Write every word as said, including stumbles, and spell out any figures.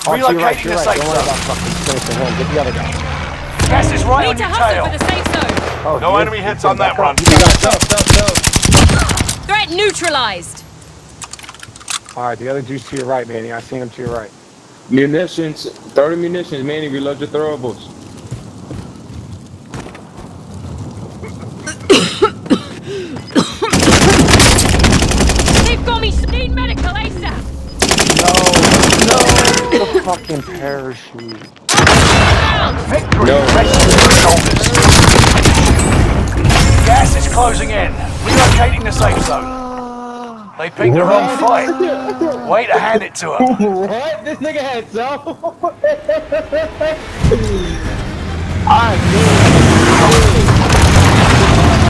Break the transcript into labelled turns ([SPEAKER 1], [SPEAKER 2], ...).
[SPEAKER 1] Oh, to your right, to
[SPEAKER 2] Relocating
[SPEAKER 1] your
[SPEAKER 2] the
[SPEAKER 1] right.
[SPEAKER 2] safe
[SPEAKER 1] Don't worry
[SPEAKER 2] zone.
[SPEAKER 1] about fucking finishing him. Get the other guy.
[SPEAKER 2] Gas is right on
[SPEAKER 3] Need to
[SPEAKER 2] your
[SPEAKER 3] hustle
[SPEAKER 2] tail.
[SPEAKER 3] for the safe zone.
[SPEAKER 1] Oh,
[SPEAKER 4] No
[SPEAKER 1] he
[SPEAKER 4] enemy
[SPEAKER 1] is-
[SPEAKER 4] hits
[SPEAKER 1] he's
[SPEAKER 4] on that
[SPEAKER 1] back up.
[SPEAKER 4] run.
[SPEAKER 1] He's back up.
[SPEAKER 5] Stop, stop, stop.
[SPEAKER 3] Threat neutralized.
[SPEAKER 1] All right, the other dude's to your right, Manny. I seen him to your right.
[SPEAKER 5] Munitions. thirty munitions, Manny. Reload your throwables.
[SPEAKER 3] They've got me. Need medical ASAP.
[SPEAKER 1] No, no, the fucking parachute.
[SPEAKER 2] Victory
[SPEAKER 5] No.
[SPEAKER 2] rests on your shoulders. Gas is closing in. Relocating the safe zone. They picked the wrong fight. Way to hand it to them.
[SPEAKER 5] What? This nigga had so.
[SPEAKER 1] I knew it.